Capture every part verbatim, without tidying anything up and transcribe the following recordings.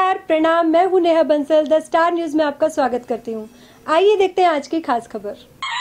नमस्कार, प्रणाम। मैं हूं Neha Bansal. The star news में आपका स्वागत करती हूं। आइए देखते हैं आज की खास खबर।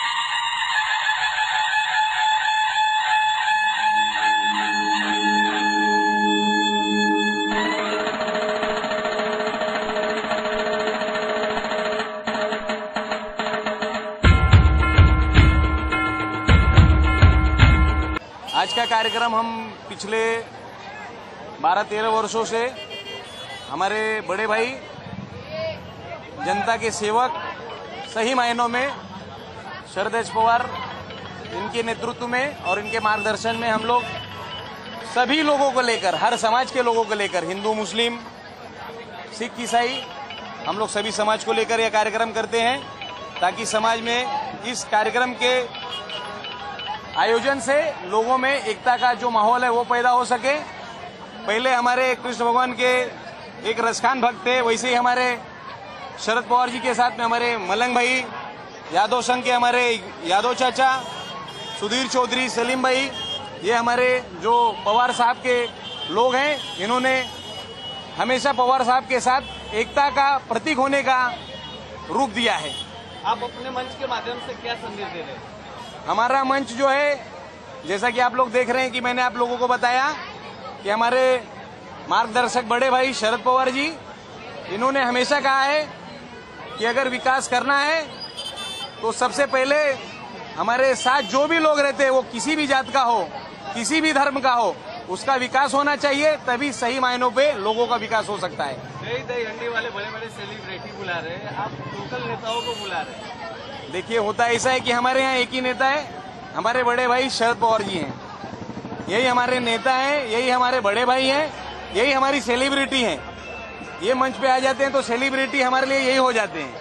आज का कार्यक्रम हम पिछले बारह तेरह वर्षों से हमारे बड़े भाई जनता के सेवक सही मायनों में शरद पवार इनके नेतृत्व में और इनके मार्गदर्शन में हम लोग सभी लोगों को लेकर, हर समाज के लोगों को लेकर, हिंदू मुस्लिम सिख ईसाई, हम लोग सभी समाज को लेकर यह कार्यक्रम करते हैं ताकि समाज में इस कार्यक्रम के आयोजन से लोगों में एकता का जो माहौल है वो पैदा हो सके। पहले हमारे कृष्ण भगवान के एक रसखान भक्त थे, वैसे ही हमारे शरद पवार जी के साथ में हमारे मलंग भाई, यादव संघ के हमारे यादव चाचा, सुधीर चौधरी, सलीम भाई, ये हमारे जो पवार साहब के लोग हैं, इन्होंने हमेशा पवार साहब के साथ एकता का प्रतीक होने का रूप दिया है। आप अपने मंच के माध्यम से क्या संदेश दे रहे हैं? हमारा मंच जो है, जैसा कि आप लोग देख रहे हैं कि मैंने आप लोगों को बताया कि हमारे मार्गदर्शक बड़े भाई शरद पवार जी, इन्होंने हमेशा कहा है कि अगर विकास करना है तो सबसे पहले हमारे साथ जो भी लोग रहते हैं, वो किसी भी जात का हो, किसी भी धर्म का हो, उसका विकास होना चाहिए, तभी सही मायनों पे लोगों का विकास हो सकता है। दही दही हंडी वाले बड़े बड़े सेलिब्रिटी बुला रहे हैं, आप लोकल नेताओं को बुला रहे हैं। देखिए, होता ऐसा है कि हमारे यहाँ एक ही नेता है, हमारे बड़े भाई शरद पवार जी हैं। यही हमारे नेता हैं, यही हमारे बड़े भाई हैं, यही हमारी सेलिब्रिटी हैं। ये मंच पे आ जाते हैं तो सेलिब्रिटी हमारे लिए यही हो जाते हैं।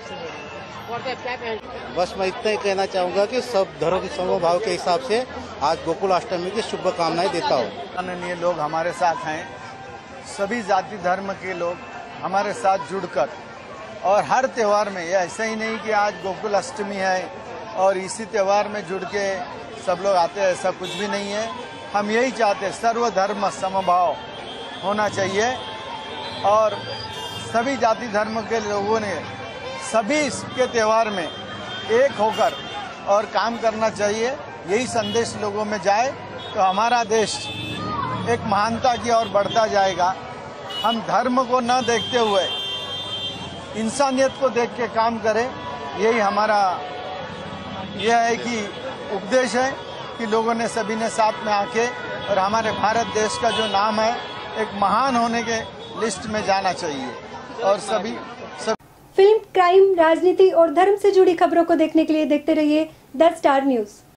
बस मैं इतना ही कहना चाहूँगा कि सब धर्म समभाव के हिसाब से आज गोकुल अष्टमी की शुभकामनाएं देता हूँ। माननीय लोग हमारे साथ हैं, सभी जाति धर्म के लोग हमारे साथ जुड़कर, और हर त्यौहार में, ये ऐसा ही नहीं कि आज गोकुल अष्टमी है और इसी त्यौहार में जुड़ के सब लोग आते हैं, ऐसा कुछ भी नहीं है। हम यही चाहते हैं, सर्वधर्म समभाव होना चाहिए और सभी जाति धर्म के लोगों ने सभी के त्यौहार में एक होकर और काम करना चाहिए। यही संदेश लोगों में जाए तो हमारा देश एक महानता की ओर बढ़ता जाएगा। हम धर्म को न देखते हुए इंसानियत को देख के काम करें, यही हमारा यह है कि उपदेश है कि लोगों ने सभी ने साथ में आके और हमारे भारत देश का जो नाम है एक महान होने के लिस्ट में जाना चाहिए। और सभी सब फिल्म, क्राइम, राजनीति और धर्म से जुड़ी खबरों को देखने के लिए देखते रहिए द स्टार न्यूज।